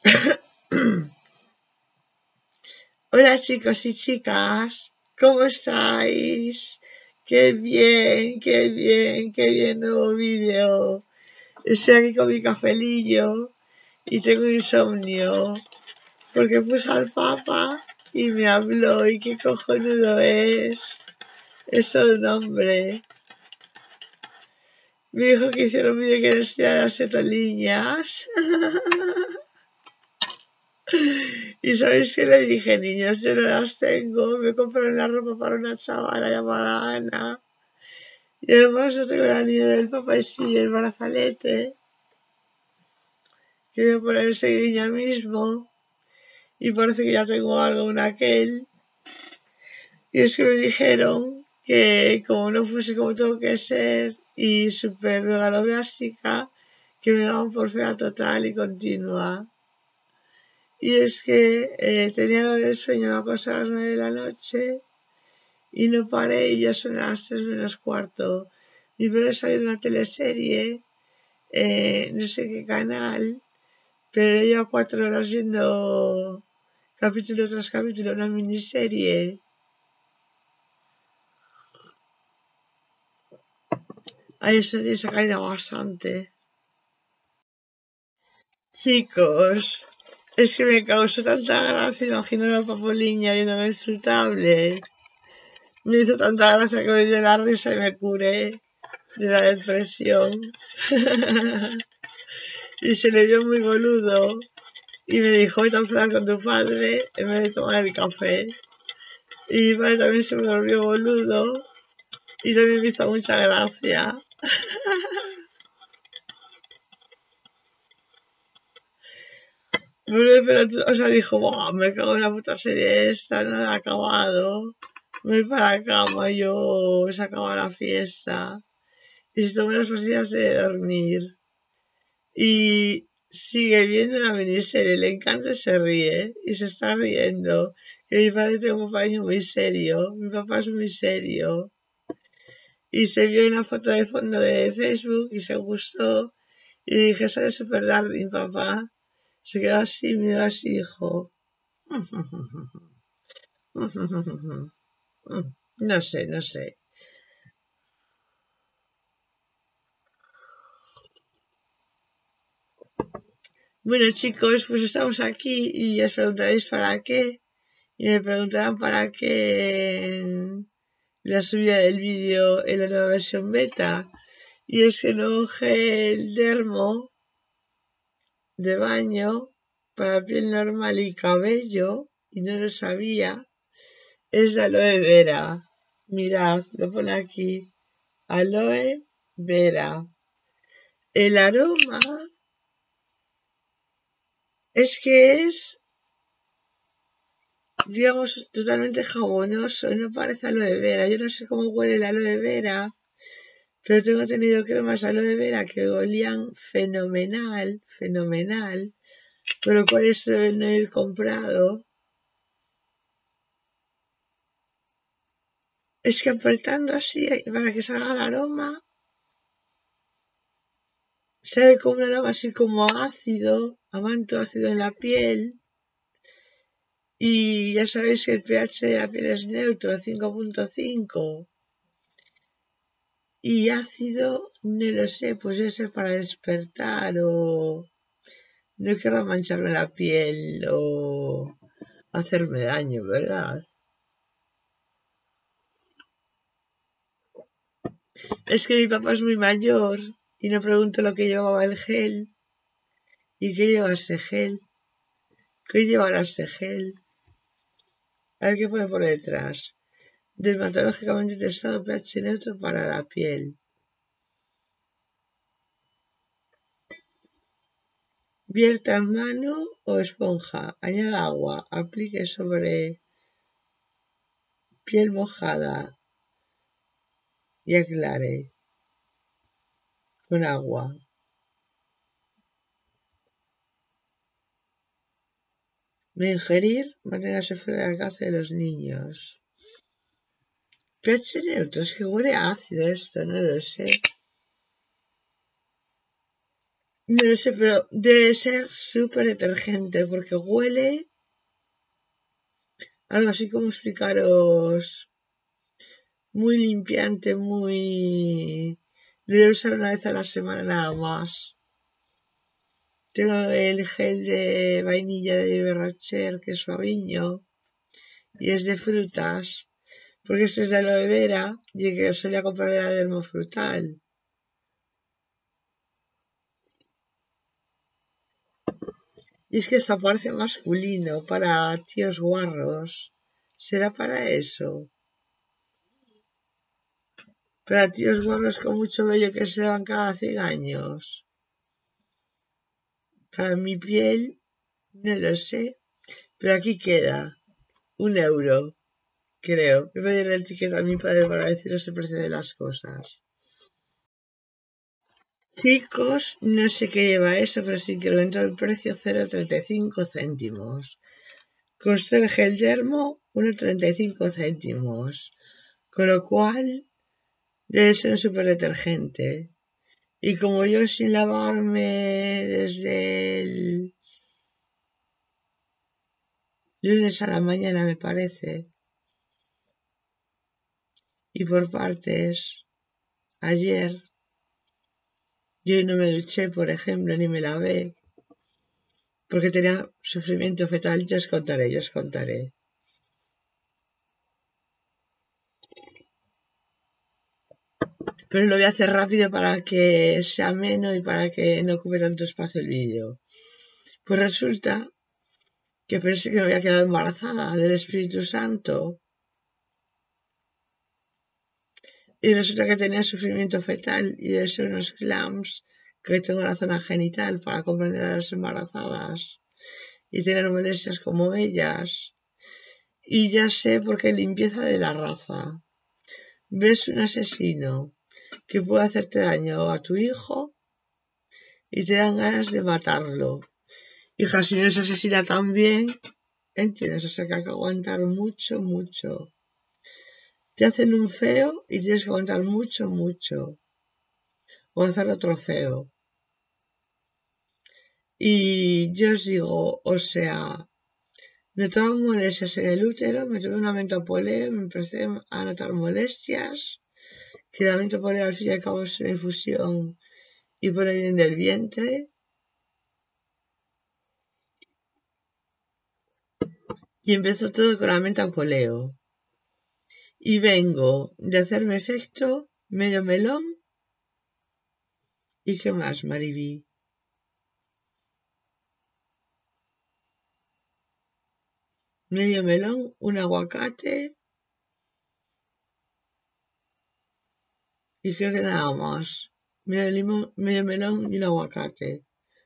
Hola chicos y chicas, ¿cómo estáis? Qué bien, nuevo vídeo. Estoy aquí con mi cafelillo y tengo insomnio porque puse al Papa y me habló y qué cojonudo es eso de un hombre. Me dijo que hiciera un vídeo que le enseñara las setoliñas. ¿Y sabéis qué le dije, niños? Yo no las tengo. Me compraron la ropa para una chavala llamada Ana. Y además yo tengo el anillo del Papa y sí, el brazalete. Que voy a poner enseguida mismo. Y parece que ya tengo algo en aquel. Y es que me dijeron que como no fuese como tengo que ser y súper megaloblástica, que me daban por fea total y continua. Y es que tenía el sueño a cosas a las 9 de la noche y no paré y ya son las 3 menos cuarto. Mi bebé salió de una teleserie, no sé qué canal, pero lleva 4 horas viendo capítulo tras capítulo, una miniserie. Ay, eso tiene esa caída bastante. Chicos, es que me causó tanta gracia imaginar a Papoliña viéndome en su tablet. Me hizo tanta gracia que me dio la risa y me curé de la depresión. Y se le vio muy boludo. Y me dijo, vete a hablar con tu padre en vez de tomar el café. Y mi padre también se me volvió boludo. Y también me hizo mucha gracia. O sea, dijo, Buah, me cago en la puta serie esta, no la he acabado. Me voy para la cama, yo se acaba la fiesta. Y se tomó las pastillas de dormir. Y sigue viendo la miniserie, le encanta y se ríe. Y se está riendo. Que mi padre tiene un papá muy serio. Mi papá es muy serio. Y se vio una foto de fondo de Facebook y se gustó. Y dije, sale super darling, papá. Se quedó así, miró así y dijo, no sé, no sé. Bueno chicos, pues estamos aquí y os preguntaréis para qué. Y me preguntarán para qué la subida del vídeo en la nueva versión beta. Y es que no gel dermo de baño para piel normal y cabello, y no lo sabía, es de aloe vera. Mirad, lo pone aquí. Aloe vera. El aroma es que es, digamos, totalmente jabonoso, no parece aloe vera. Yo no sé cómo huele el aloe vera, pero tengo tenido cremas de aloe vera que olían fenomenal, fenomenal, pero por eso deben no ir comprado. Es que apretando así para que salga el aroma, sabe como un aroma así como ácido, amanto ácido en la piel. Y ya sabéis que el pH de la piel es neutro, 5.5. Y ácido, no lo sé, pues debe ser para despertar o no quiero mancharme la piel o hacerme daño, ¿verdad? Es que mi papá es muy mayor y no pregunto lo que llevaba el gel. ¿Y qué lleva ese gel? ¿Qué lleva este gel? A ver qué pone por detrás. Dermatológicamente testado pH neutro para la piel. Vierta en mano o esponja. Añada agua. Aplique sobre piel mojada y aclare con agua. No ingerir. Manténgase fuera del alcance de los niños. pH neutro. Es que huele a ácido esto, no lo sé. No lo sé, pero debe ser súper detergente porque huele algo así como explicaros, muy limpiante, muy... Lo voy a usar una vez a la semana nada más. Tengo el gel de vainilla de Berracher, que es suaviño, y es de frutas, porque este es de aloe vera, y el que solía comprar era dermofrutal. Y es que esto parece masculino, para tíos guarros. ¿Será para eso? Para tíos guarros con mucho vello que se dan cada 100 años. Para mi piel, no lo sé. Pero aquí queda 1 euro, creo. Voy a pedir el ticket a mi padre para deciros el precio de las cosas. Chicos, no sé qué lleva eso, pero sí que incrementó el precio 0,35 céntimos. Costó el gel dermo 1,35 céntimos. Con lo cual, debe ser un super detergente. Y como yo sin lavarme desde el lunes a la mañana, me parece, y por partes, ayer, yo no me duché, por ejemplo, ni me lavé, porque tenía sufrimiento fetal. Ya os contaré. Pero lo voy a hacer rápido para que sea ameno y para que no ocupe tanto espacio el vídeo. Pues resulta que pensé que me había quedado embarazada del Espíritu Santo y resulta que tenía sufrimiento fetal y de ser unos clamps que tengo en la zona genital para comprender a las embarazadas y tener molestias como ellas. Y ya sé por qué limpieza de la raza. Ves un asesino que puede hacerte daño a tu hijo y te dan ganas de matarlo. Hija, si no se asesina tan bien, ¿entiendes? O sea que hay que aguantar mucho, mucho. Te hacen un feo y tienes que aguantar mucho, mucho. O hacer otro feo. Y yo os digo, o sea, notaba molestias en el útero, me tomé una mentopoleo, me empecé a notar molestias, que la mentopoleo al fin y al cabo es una infusión y por el bien del vientre. Y empezó todo con la mentopoleo. Y vengo de hacerme efecto medio melón. ¿Y qué más, Mariví? Medio melón, un aguacate y creo que nada más. Medio limón, medio melón y un aguacate.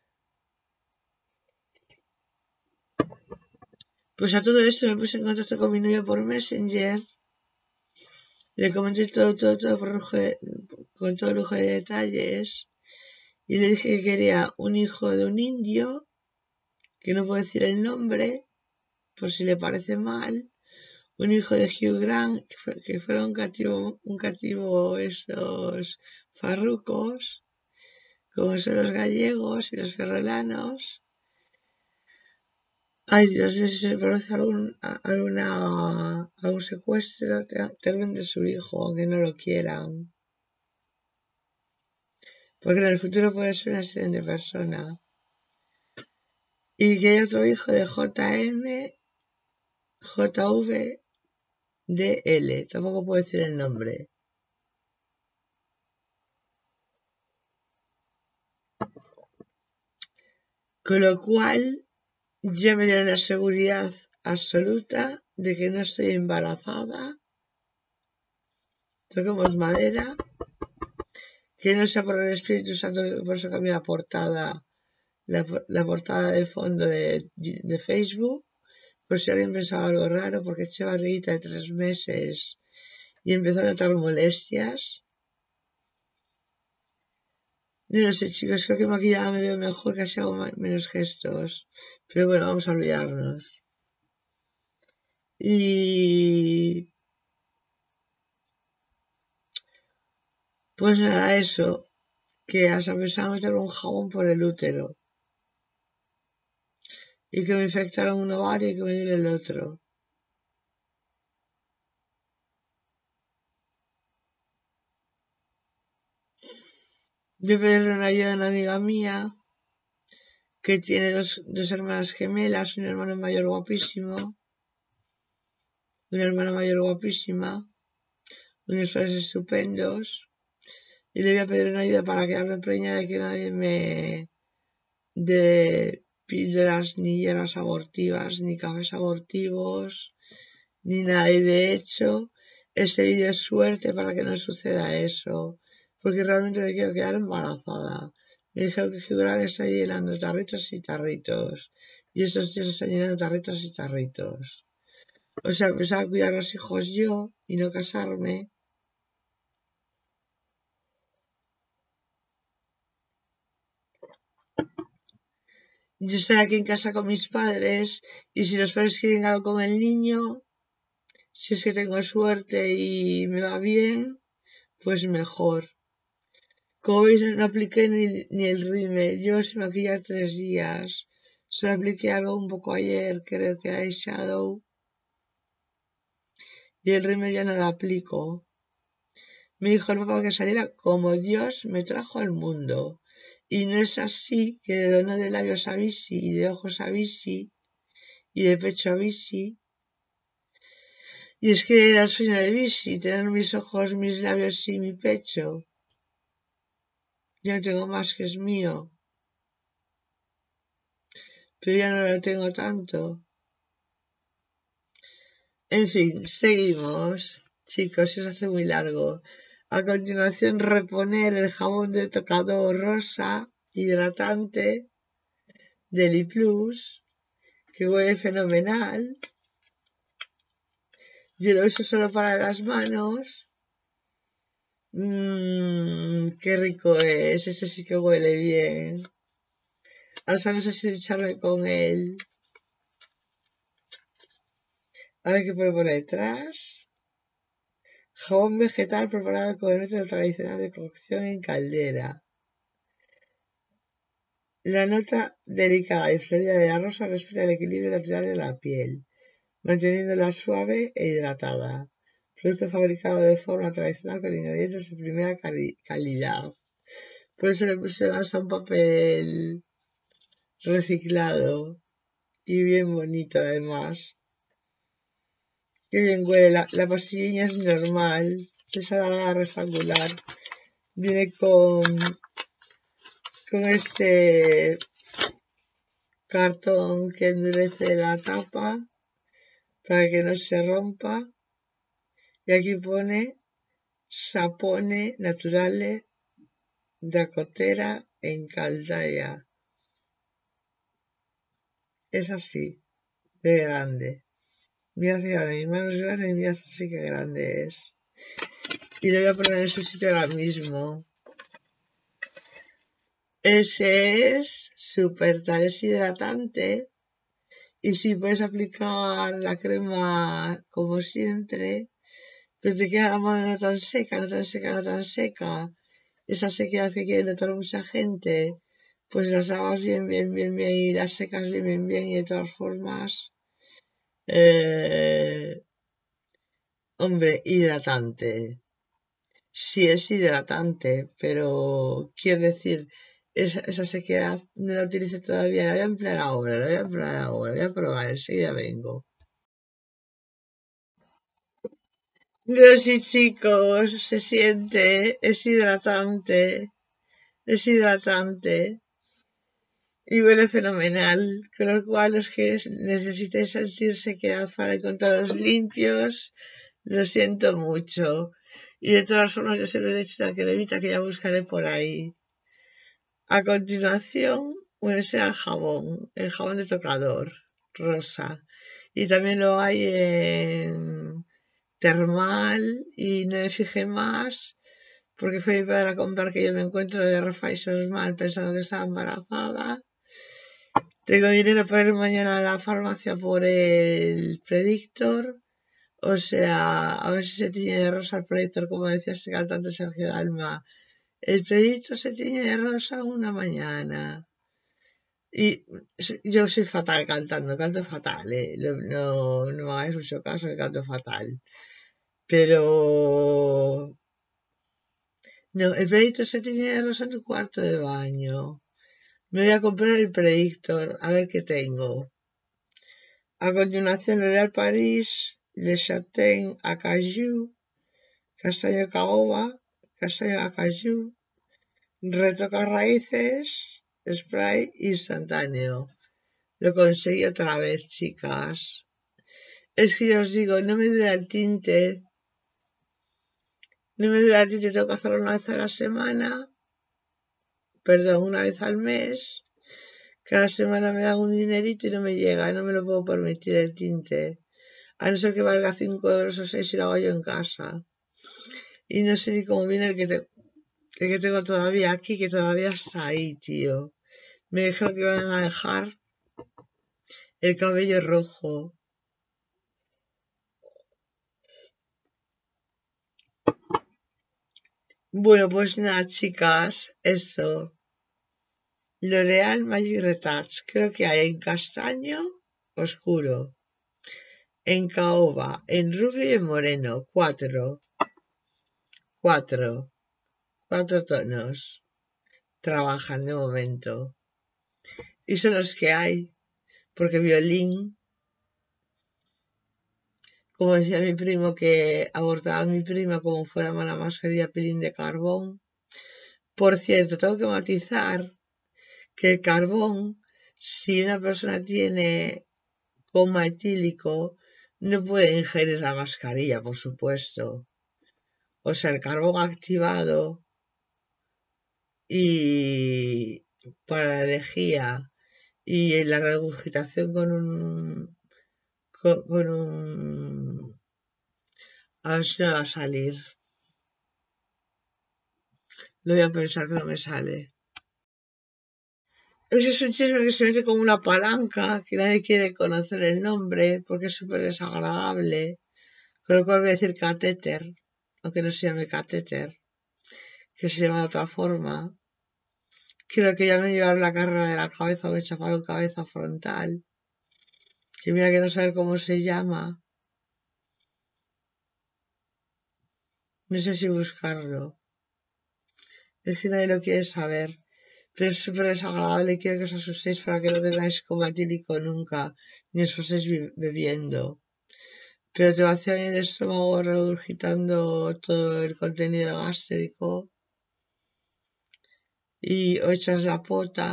Pues a todo esto me puse en contacto con mi novio por Messenger. Le comenté todo con todo lujo de detalles. Y le dije que quería un hijo de un indio, que no puedo decir el nombre, por si le parece mal. Un hijo de Hugh Grant, que fuera un cativo esos farrucos, como son los gallegos y los ferrolanos. Ay, Dios mío, si se produce algún secuestro, termine de su hijo, aunque no lo quieran. Porque en el futuro puede ser una excelente persona. Y que hay otro hijo de JVDL, tampoco puedo decir el nombre. Con lo cual, yo me dio la seguridad absoluta de que no estoy embarazada. Toquemos madera. Que no sea por el Espíritu Santo, por eso cambié la portada. La portada de fondo de Facebook, por si alguien pensaba algo raro, porque eché barriguita de 3 meses y empezó a notar molestias. No lo sé, chicos, creo que maquillada me veo mejor, que así hago menos gestos. Pero bueno, vamos a olvidarnos. Y pues nada, eso. que hasta pensaba meterme un jabón por el útero y que me infectaron un ovario y que me duele el otro. Yo pedí una ayuda a una amiga mía que tiene dos hermanas gemelas, un hermano mayor guapísimo, una hermana mayor guapísima, unos padres estupendos, y le voy a pedir una ayuda para quedarme preñada de que nadie me dé píldoras ni hierbas abortivas, ni cafés abortivos, ni nada. Y de hecho, este vídeo es suerte para que no suceda eso, porque realmente me quiero quedar embarazada. Me dijeron que Gibran está llenando tarritos y tarritos, y estos tíos están llenando tarritos y tarritos. O sea, pensaba cuidar a los hijos yo y no casarme. Yo estoy aquí en casa con mis padres y si los padres quieren algo con el niño, si es que tengo suerte y me va bien, pues mejor. Como veis, no apliqué ni el rímel. Yo sin maquillar 3 días. Solo apliqué algo un poco ayer, creo que eyeshadow. Y el rímel ya no lo aplico. Me dijo el papá que saliera como Dios me trajo al mundo. Y no es así, que de dono de labios a Visi y de ojos a Visi y de pecho a Visi. Y es que era el sueño de Visi, tener mis ojos, mis labios y mi pecho. Yo no tengo más que es mío. Pero ya no lo tengo tanto. En fin, seguimos. Chicos, se os hace muy largo. A continuación, reponer el jabón de tocador rosa hidratante de Liplus, que huele fenomenal. Yo lo uso solo para las manos. Qué rico es. Ese sí que huele bien. Ahora no sé si ducharme con él. A ver qué pone por detrás. Jabón vegetal preparado con el método tradicional de cocción en caldera. La nota delicada y florida de la rosa respeta el equilibrio natural de la piel, manteniéndola suave e hidratada. Producto fabricado de forma tradicional con ingredientes de primera calidad. Por eso le puse hasta un papel reciclado y bien bonito además. Qué bien huele. La pastillina es normal. Esa la rectangular. Viene con este cartón que endurece la tapa para que no se rompa. Y aquí pone sapone naturale da cotera en caldaia. Es así, de grande. Mirad que grande, mi mano es grande y mirad así que grande es. Y lo voy a poner en su sitio ahora mismo. Ese es súper tal, es hidratante. Y si puedes aplicar la crema como siempre, pero te queda la mano no tan seca, no tan seca, no tan seca. Esa sequedad que quiere notar mucha gente, pues las lavas bien, bien, bien, bien y las secas bien, bien, bien y de todas formas, hombre, hidratante. Sí es hidratante, pero quiero decir, esa sequedad no la utilice todavía, la voy a emplear ahora, la voy a emplear ahora, voy a probar, enseguida vengo. No, sí, chicos, se siente, es hidratante, es hidratante. Y huele fenomenal, con lo cual los que necesitéis sentir sequedad para encontraros limpios, lo siento mucho. Y de todas formas yo siempre he hecho una cremita que ya buscaré por ahí. A continuación, bueno, ese era el jabón de tocador, rosa. Y también lo hay en termal y no me fijé más porque fue mi padre a comprar que yo me encuentro de refaisos mal pensando que estaba embarazada. Tengo dinero para ir mañana a la farmacia por el Predictor. O sea, a ver si se tiñe de rosa el Predictor, como decía ese cantante Sergio Dalma, El pelito se tiñe de rosa una mañana. Y yo soy fatal cantando, canto fatal, no me hagáis mucho caso que canto fatal. Pero no, el predictor se tiñe de rosa en tu cuarto de baño. Me voy a comprar el predictor, a ver qué tengo. A continuación, L'Oréal Paris, Le Châtain Acajou, castaño caoba, castaño acajou, retoca raíces, spray instantáneo. Lo conseguí otra vez, chicas. Es que ya os digo, no me dura el tinte. No me dura el tinte, tengo que hacerlo una vez a la semana. Perdón, una vez al mes. Cada semana me dan un dinerito y no me llega, no me lo puedo permitir el tinte. A no ser que valga 5 euros o 6 y lo hago yo en casa. Y no sé ni cómo viene el que tengo todavía aquí, que todavía está ahí, tío. Me dijeron que iban a dejar el cabello rojo. Bueno, pues nada, chicas, eso. L'Oréal Magic Retouch. Creo que hay en castaño oscuro, en caoba, en rubio y en moreno. Cuatro tonos. Trabajan de momento. Y son los que hay. Porque violín, como decía mi primo, que abortaba a mi prima como fuera mala mascarilla pilín de carbón. Por cierto, tengo que matizar que el carbón, si una persona tiene coma etílico, no puede ingerir la mascarilla, por supuesto. O sea, el carbón activado y para la lejía y la regurgitación con un... A ver si me va a salir. Lo voy a pensar que no me sale. Ese es un chisme que se mete como una palanca, que nadie quiere conocer el nombre porque es súper desagradable. Con lo cual voy a decir catéter, aunque no se llame catéter, que se llama de otra forma. Creo que ya me llevaron la carrera de la cabeza, me chaparon cabeza frontal. Que mira que no saber cómo se llama. No sé si buscarlo. Es que nadie lo quiere saber. Pero es súper desagradable y quiero que os asustéis para que no tengáis coma etílico nunca, ni os paséis bebiendo. Pero te vacían el estómago regurgitando todo el contenido gástrico y o echas la pota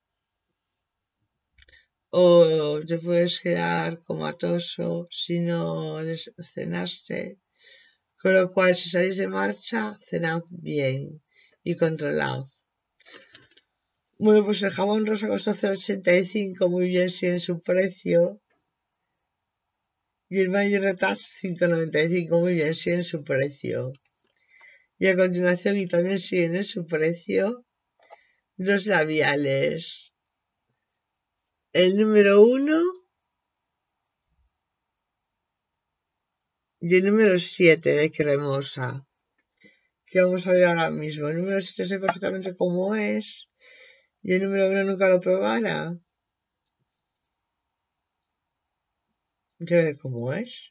o te puedes quedar comatoso si no cenaste. Con lo cual, si salís de marcha, cenad bien y controlad. Bueno, pues el jabón rosa costó 0,85, muy bien, sigue en su precio. Y el Magic Retouch 5,95, muy bien, sigue en su precio. Y a continuación, y también siguen en su precio, los labiales. El número 1 y el número 7 de cremosa. Que vamos a ver ahora mismo. El número 7 sé perfectamente cómo es. Y el número 1 nunca lo probara. Quiero ver cómo es.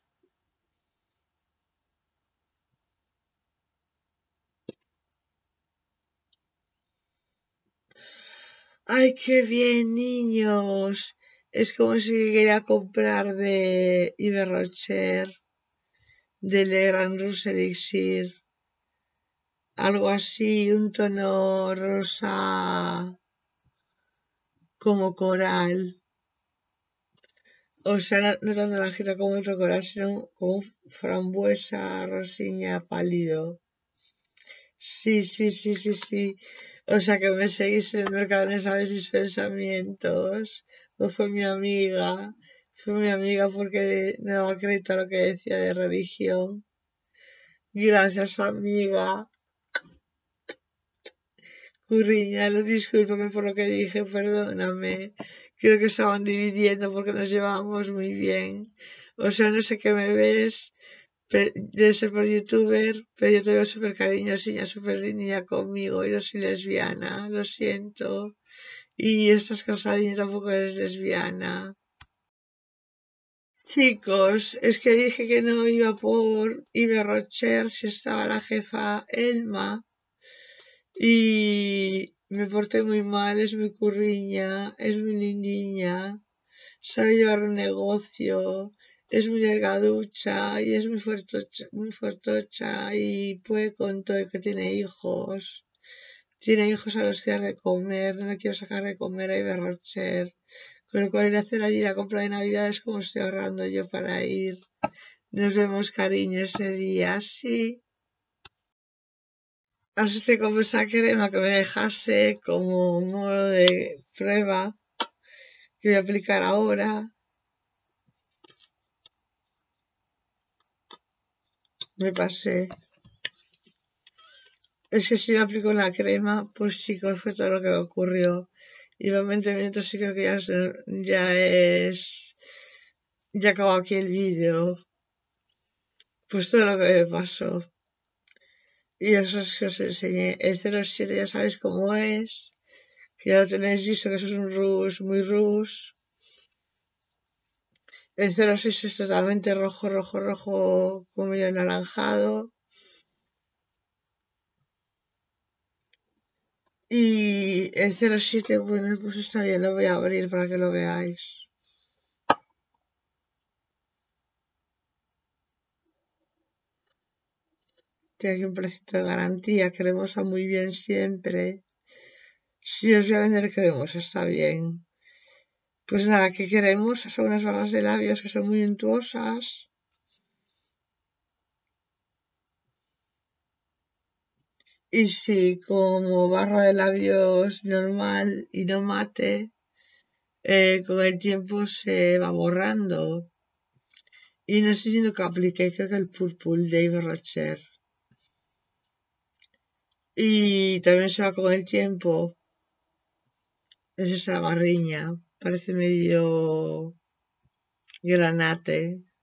¡Ay, qué bien, niños! Es como si quería comprar de Yves Rocher, de Le Grand Rouge Elixir, algo así, un tono rosa como coral. O sea, no tan naranjita como otro coral, sino como frambuesa, rosiña, pálido. Sí, sí, sí, sí, sí. O sea, que me seguís en el mercado, no sabes mis pensamientos. No fue mi amiga. Fue mi amiga porque no daba crédito a lo que decía de religión. Gracias, amiga. Curriñalo, discúlpame por lo que dije, perdóname. Creo que estaban dividiendo porque nos llevábamos muy bien. O sea, no sé qué me ves, debe ser por youtuber, pero yo te veo súper cariñosilla, súper niña conmigo y no soy lesbiana, lo siento. Y estás casada y tampoco eres lesbiana. Chicos, es que dije que no iba por Ibe Rocher si estaba la jefa Elma y me porté muy mal, es muy curriña, es muy lindiña, sabe llevar un negocio, es muy delgaducha y es muy fuertocha y puede con todo y que tiene hijos. Tiene hijos a los que dar de comer, no le quiero sacar de comer a Ibe Rocher. Con lo cual ir a hacer allí la compra de Navidad es como estoy ahorrando yo para ir. Nos vemos, cariño, ese día, sí. Así que como esa crema que me dejase como modo de prueba que voy a aplicar ahora. Me pasé. Es que si me aplico la crema, pues chicos, fue todo lo que me ocurrió. Iba 20 minutos y creo que ya acabó aquí el vídeo. Pues todo lo que me pasó. Y eso es que os enseñé. El 07 ya sabéis cómo es. Que ya lo tenéis visto, que eso es un rus, muy rus. El 06 es totalmente rojo, rojo, rojo, como medio anaranjado. Y el 07, bueno, pues está bien, lo voy a abrir para que lo veáis. Tiene aquí un precio de garantía, cremosa muy bien siempre. Si os voy a vender cremosa, está bien. Pues nada, ¿qué queremos? Son unas barras de labios que son muy untuosas. Y si como barra de labios normal y no mate, con el tiempo se va borrando. Y no sé si lo que apliqué, creo que el Purple de Ibe Rocher. Y también se va con el tiempo. Es esa barriña. Parece medio granate.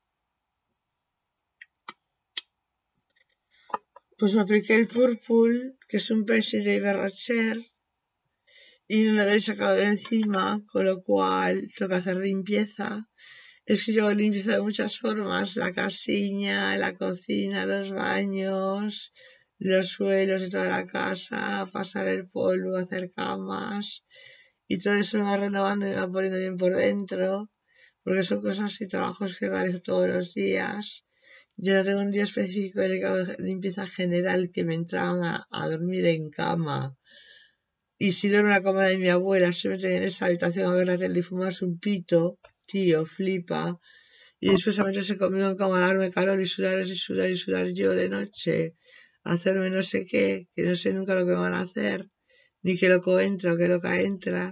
Pues me apliqué el Purple, que es un pencil de Ibe Rocher. Y no lo he sacado de encima, con lo cual tengo que hacer limpieza. Es que yo limpieza de muchas formas, la casiña, la cocina, los baños, los suelos de toda la casa, pasar el polvo, hacer camas y todo eso me va renovando y me va poniendo bien por dentro, porque son cosas y trabajos que realizo todos los días. Yo no tengo un día específico dedicado a limpieza general que me entraban a dormir en cama. Y si no era una cama de mi abuela, se meten en esa habitación a ver la tele y fumarse un pito, tío, flipa. Y después a meterse conmigo en cama a darme calor y sudar y sudar y sudar yo de noche, hacerme no sé qué, que no sé nunca lo que van a hacer, ni qué loco entra o qué loca entra.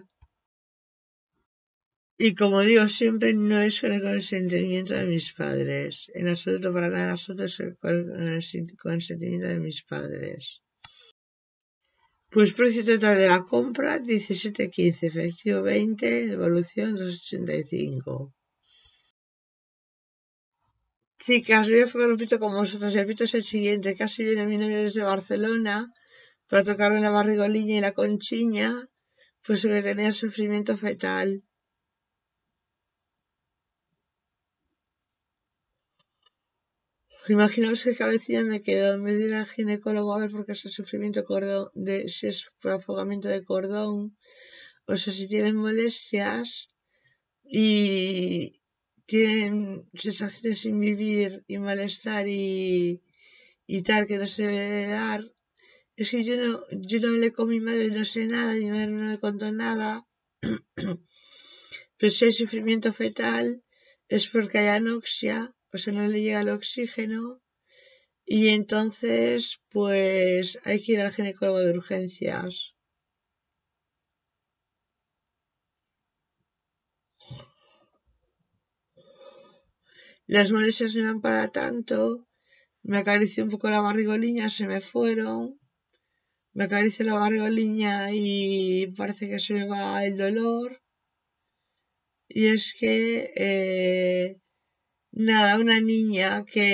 Y como digo siempre, no es con el consentimiento de mis padres, en absoluto, para nada, en absoluto es con el consentimiento de mis padres. Pues precio total de la compra, 17,15, efectivo 20, devolución 2,85. Chicas, voy a jugar un pito con vosotros. El pito es el siguiente. Casi viene mi novio desde Barcelona para tocarme la barrigoliña y la conchiña, pues que tenía sufrimiento fetal. Imaginaos qué cabecilla me quedó en vez de ir al ginecólogo a ver por qué es el sufrimiento si es por afogamiento de cordón, o sea, si tienen molestias y tienen sensaciones sin vivir y malestar y tal que no se debe de dar. Es que yo no hablé con mi madre, no sé nada, mi madre no me contó nada. Pero si hay sufrimiento fetal es porque hay anoxia, o sea, no le llega el oxígeno. Y entonces, pues hay que ir al ginecólogo de urgencias. Las molestias no iban para tanto. Me acaricié un poco la barrigoliña, se me fueron. Me acaricio la barrigoliña y parece que se me va el dolor. Y es que nada, una niña que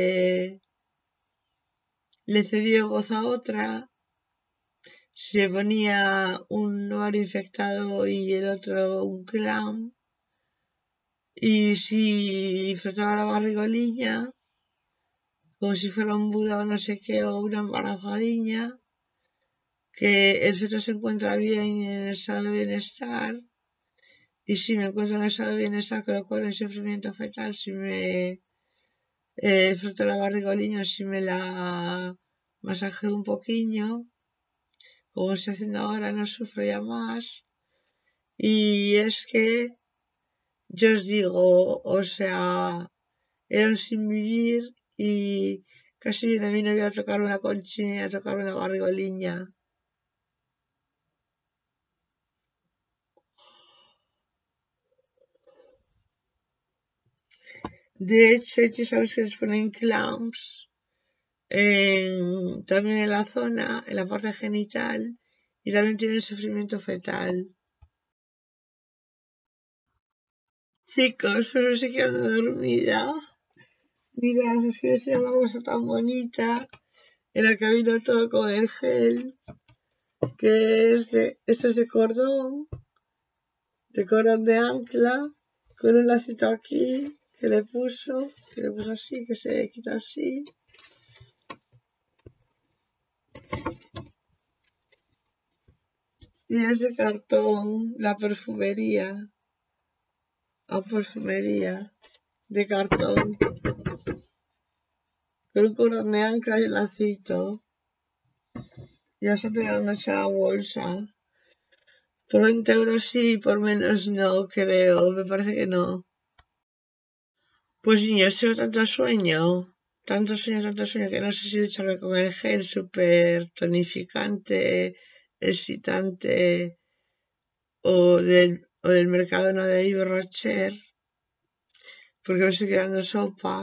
le cedió voz a otra, se ponía un ovario infectado y el otro un clam, y si frotaba la barrigoliña, como si fuera un Buda o no sé qué, o una embarazadiña, que el feto se encuentra bien en el estado de bienestar, y si me encuentro en estado de bienestar, con lo cual en sufrimiento fetal, si me froto la barrigoliña, si me la masajeo un poquillo, como estoy haciendo ahora, no sufro ya más. Y es que yo os digo, o sea, era un sin vivir y casi viene mi novio a tocar una conchina, a tocar una barrigoliña. De hecho, tú sabes que les ponen clamps también en la zona, en la parte genital, y también tienen sufrimiento fetal. Chicos, pero sí que ando dormida. Mirad, es que es una cosa tan bonita en la que vino todo con el gel, que esto es de cordón de ancla, con un lacito aquí que le puso así, que se quita así. Y es de cartón, la perfumería de cartón, con un cordón de ancla y un lacito. Ya se te dan hecha la bolsa. Por 20 euros sí, por menos no, creo, me parece que no. Pues niño, tengo tanto sueño, que no sé si echarme con el gel súper tonificante, excitante, o del Mercadona de Yves Rocher, porque me estoy quedando sopa.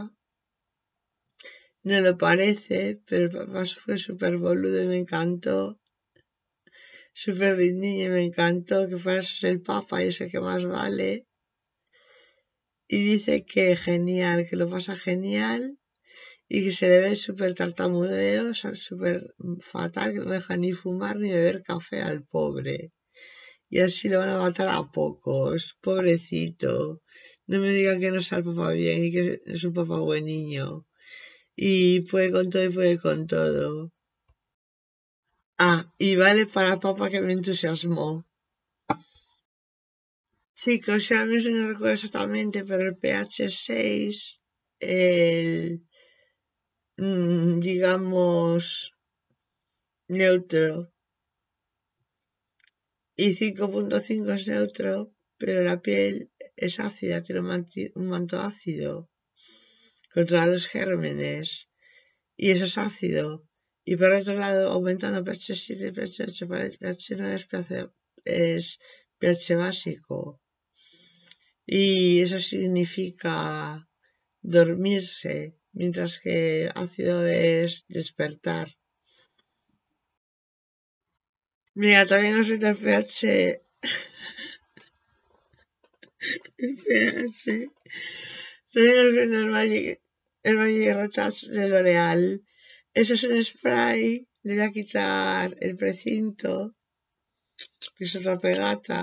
No lo parece, pero el papá fue súper boludo y me encantó. Súper niño y me encantó que fueras el papa y es el que más vale. Y dice que genial, que lo pasa genial y que se le ve súper tartamudeo, o sea, súper fatal, que no deja ni fumar ni beber café al pobre. Y así lo van a matar a pocos, pobrecito. No me digan que no es el papá bien y que es un papá buen niño. Y puede con todo y puede con todo. Ah, y vale para papá que me entusiasmó. Chicos, ya no recuerdo exactamente, pero el pH 6, el, digamos, neutro, y 5.5 es neutro, pero la piel es ácida, tiene un manto ácido contra los gérmenes, y eso es ácido. Y por otro lado, aumentando pH 7 y pH 8, pH 9 es pH básico. Y eso significa dormirse, mientras que ácido es despertar. Mira, también os el pH, también os vendo el Magic Retouch de L'Oreal. Eso es un spray, le voy a quitar el precinto, que es otra pegata,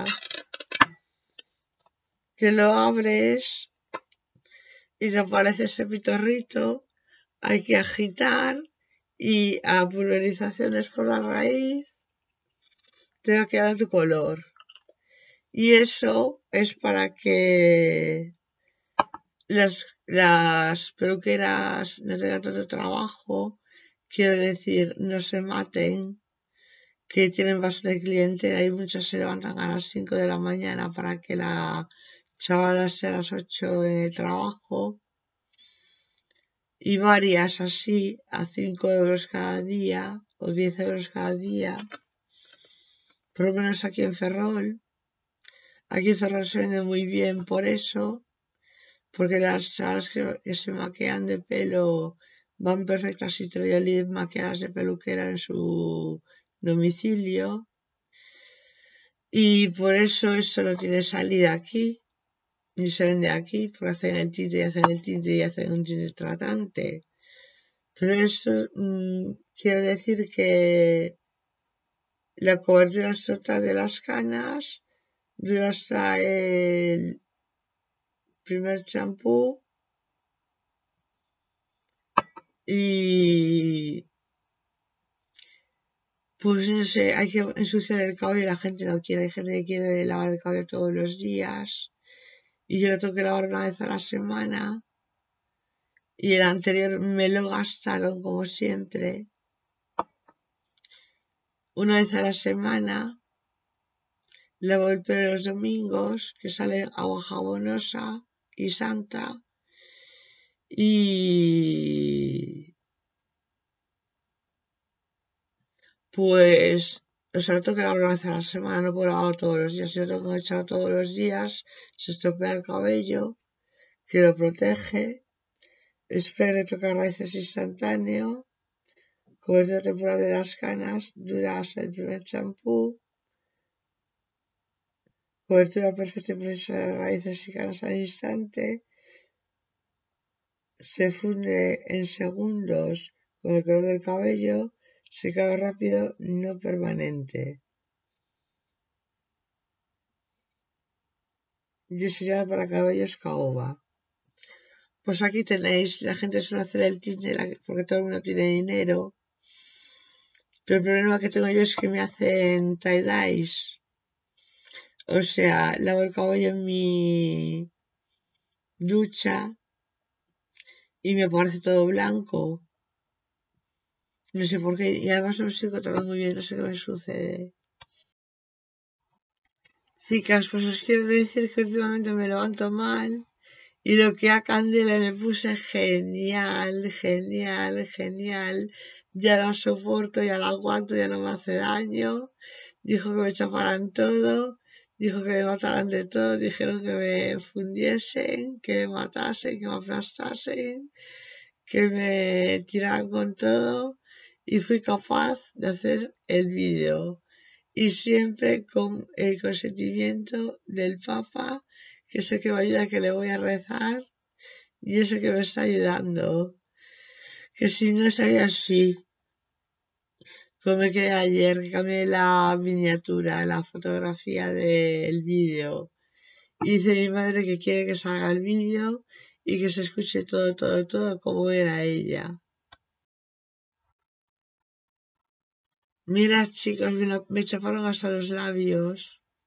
que lo abres y te aparece ese pitorrito, hay que agitar y a pulverizaciones por la raíz te va a quedar tu color. Y eso es para que las peluqueras no tengan tanto trabajo, quiero decir, no se maten, que tienen bastante clientela y muchas se levantan a las 5 de la mañana para que la chavala sea a las 8 en el trabajo, y varias así a 5 euros cada día o 10 euros cada día, por lo menos aquí en Ferrol. Aquí en Ferrol se vende muy bien por eso, porque las chavalas que se maquean de pelo van perfectas y traen maquilladas de peluquera en su domicilio, y por eso no tiene salida aquí. y se vende aquí porque hacen el tinte y hacen el tinte y hacen un tinte tratante. Pero eso quiere decir que la cobertura total de las canas dura hasta el primer champú y pues no sé, hay que ensuciar el cabello y la gente no quiere. Hay gente que quiere lavar el cabello todos los días y yo lo tengo que lavar una vez a la semana y el anterior me lo gastaron como siempre una vez a la semana. Lavo el pelo los domingos, que sale agua jabonosa y santa. Y pues, o sea, lo tengo que lavar una vez a la semana, no puedo lavarlo todos los días. Si lo tengo que echar todos los días, se estropea el cabello, que lo protege. Spray de tocar raíces instantáneo. Cobertura temporal de las canas, dura hasta el primer champú. Cobertura perfecta y precisa de raíces y canas al instante. Se funde en segundos con el color del cabello. Secado rápido, no permanente. Diseñado para cabellos caoba. Pues aquí tenéis, la gente suele hacer el tinte porque todo el mundo tiene dinero. Pero el problema que tengo yo es que me hacen tie-dyes. O sea, lavo el cabello en mi ducha y me parece todo blanco. No sé por qué. Y además no me estoy controlando muy bien, no sé qué me sucede. Chicas, pues os quiero decir que últimamente me levanto mal. Y lo que a Candela me puse genial, genial, genial. Ya la soporto, ya la aguanto, ya no me hace daño. Dijo que me chaparan todo, dijo que me mataran de todo, dijeron que me fundiesen, que me matasen, que me aplastasen, que me tiraran con todo. Y fui capaz de hacer el vídeo. Y siempre con el consentimiento del Papa, que es el que me ayuda, que le voy a rezar, y eso que me está ayudando. Que si no sería así, como me quedé ayer, que cambié la miniatura, la fotografía del vídeo. Y dice mi madre que quiere que salga el vídeo y que se escuche todo, todo, todo como era ella. Mira, chicos, me chaparon hasta los labios.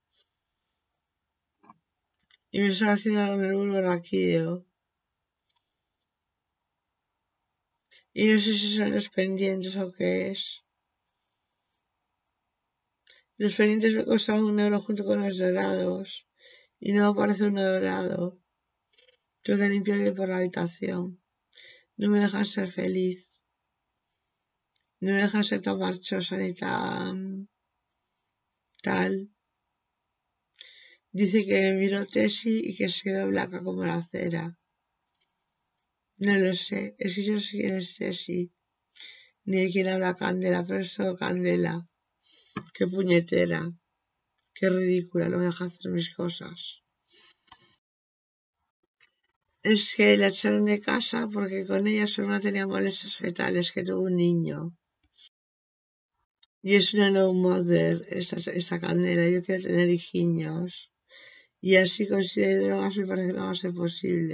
Y me estaba haciendo algo en el bulbo raquídeo. Y no sé si son los pendientes o qué es. Los pendientes me costaron €1 junto con los dorados. Y no me aparece uno dorado. Tengo que limpiarme por la habitación. No me dejan ser feliz. No me dejan ser tan marchosa ni tan tal. Dice que miró Tessie y que se quedó blanca como la cera. No lo sé. Es que yo no sé quién es Tessie. Ni de quién habla Candela, pero es todo Candela. Qué puñetera. Qué ridícula. No me deja hacer mis cosas. Es que la echaron de casa porque con ella solo no tenía molestias fetales, que tuvo un niño. Y es una no mother, esta Candela. Yo quiero tener hijiños. Y así consigue drogas me parece que no va a ser posible.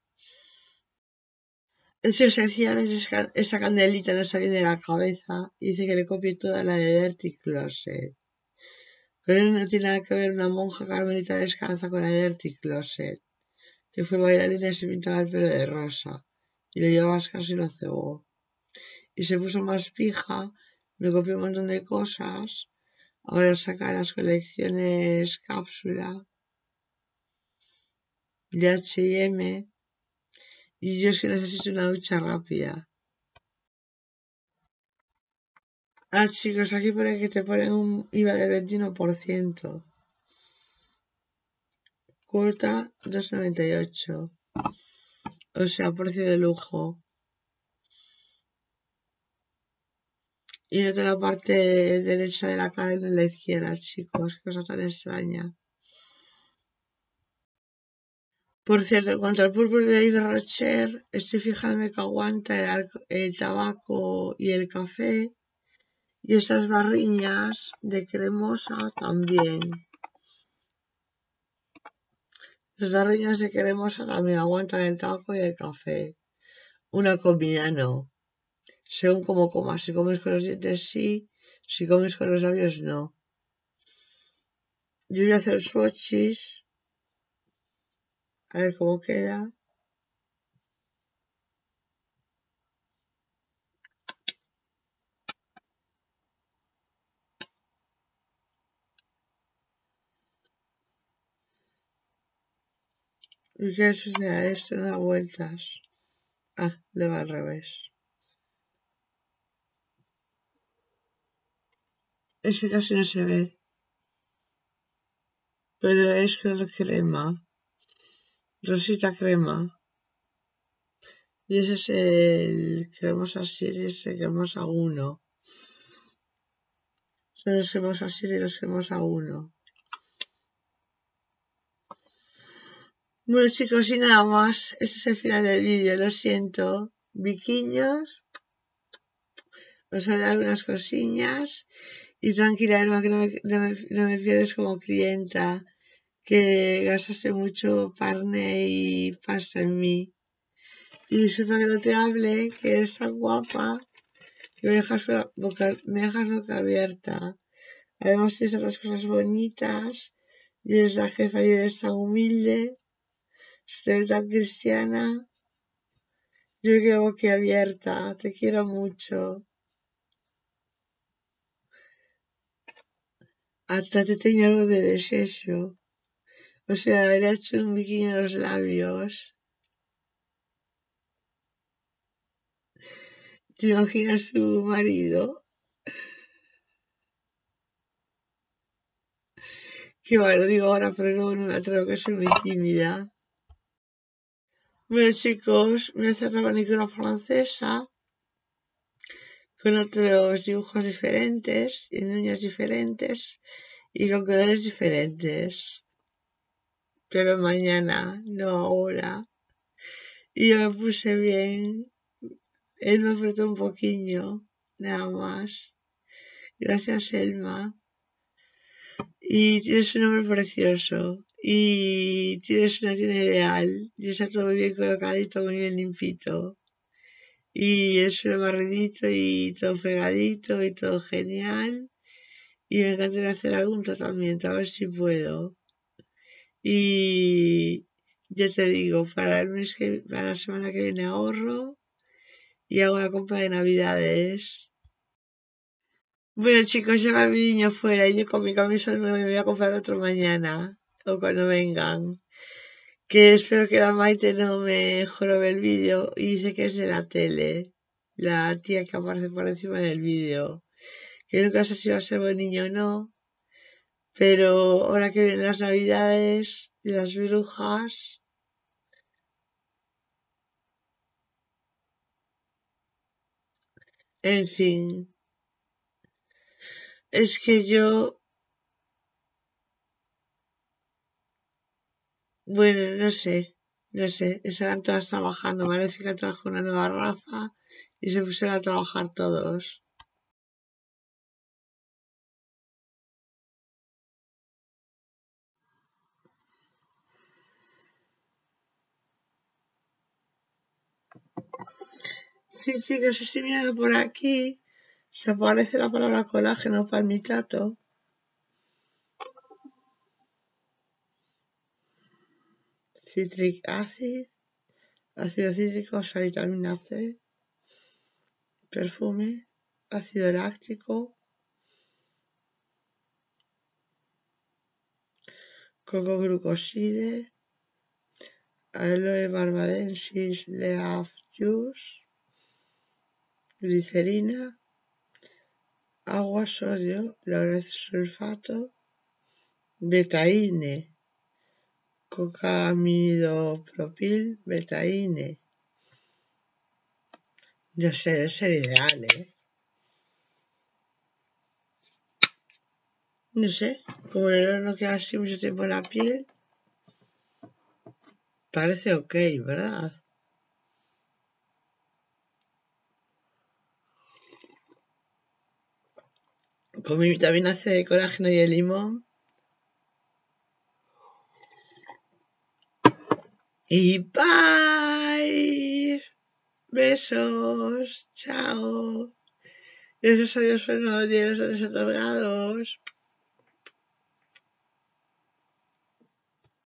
Es que sencillamente esa Candelita no se viene de la cabeza y dice que le copie toda la de Dirty Closet. Pero no tiene nada que ver una monja carmelita descalza con la de Dirty Closet, que fue bailarina y se pintaba el pelo de rosa. Y lo llevaba casi lo cebó. Y se puso más pija, me copió un montón de cosas. Ahora saca las colecciones cápsula de H&M. Y yo es que necesito una ducha rápida. Ah, chicos, aquí pone que te ponen un IVA del 21%. Cuota 2,98. O sea, precio de lujo. Y no te la parte derecha de la cara y no la izquierda, chicos. Qué cosa tan extraña. Por cierto, en cuanto al pulpo de Yves Rocher, estoy fijándome que aguanta el tabaco y el café. Y estas barriñas de cremosa también. Las barriñas de cremosa también aguantan el tabaco y el café. Una comida no. Según como comas. Si comes con los dientes sí. Si comes con los labios no. Yo voy a hacer swatches. A ver cómo queda. ¿Y qué es esto? No da vueltas. Ah, le va al revés. Es que casi no se ve. Pero es color crema. Rosita crema. Y ese es el cremosa series, el cremosa 1. Son los cremosa series y los cremosa 1. Bueno chicos, y nada más. Este es el final del vídeo, lo siento. Viquiños. Os haré algunas cosillas. Y tranquila, Emma, que no me pierdes como clienta. Que gastaste mucho carne y pasta en mí. Y disculpa que no te hable, que eres tan guapa, que me dejas boca abierta. Además tienes otras cosas bonitas, y eres la jefa y eres tan humilde, eres tan cristiana. Yo me quedo boquiabierta, te quiero mucho. Hasta te tengo algo de deseo. O sea, le he hecho un biquini en los labios. ¿Te imaginas tu marido? Que bueno, lo digo ahora, pero luego no me atrevo, que soy muy tímida. Bueno chicos, me he cerrado la manicura francesa con otros dibujos diferentes y uñas diferentes y con colores diferentes. Pero mañana, no ahora. Y yo me puse bien. Él me apretó un poquillo, nada más. Gracias, Elma. Y tienes un nombre precioso. Y tienes una tienda ideal. Y está todo muy bien colocadito, muy bien limpito. Y el suelo barridito y todo fregadito y todo genial. Y me encantaría hacer algún tratamiento, a ver si puedo. Y ya te digo, para la semana que viene ahorro y hago la compra de Navidades. Bueno chicos, lleva el niño fuera y yo con mi camisa nueva me voy a comprar otro mañana o cuando vengan. Que espero que la Maite no me jorobe el vídeo y dice que es de la tele. La tía que aparece por encima del vídeo. Que nunca sé si va a ser buen niño o no. Pero ahora que vienen las Navidades, las brujas. En fin. Es que yo. Bueno, no sé. No sé. Estarán todas trabajando. Maléfica trajo una nueva raza y se pusieron a trabajar todos. Sí, sí, que se estoy mirando por aquí. Se aparece la palabra colágeno para mi trato. Citric acid, ácido cítrico, vitamina C, perfume, ácido láctico, coco glucoside, aloe barbadensis leaf juice, glicerina, agua, sodio, laureth sulfato, betaine, cocamidopropil, betaine. No sé, debe ser ideal, ¿eh? No sé, como el oro no queda así mucho tiempo en la piel, Parece ok, ¿verdad? Con mi vitamina C, colágeno y el limón. Y bye. Besos. Chao. Gracias a Dios por los días otorgados.